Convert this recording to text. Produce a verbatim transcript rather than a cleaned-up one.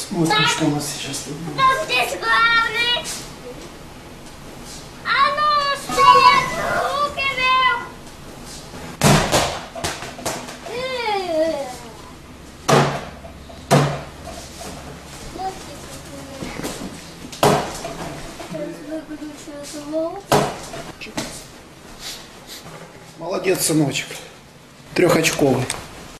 Смотрим, так, что у нас сейчас тут будет. Кто здесь главный? А ну, стоять, руки вверх! Молодец, сыночек. Трехочковый.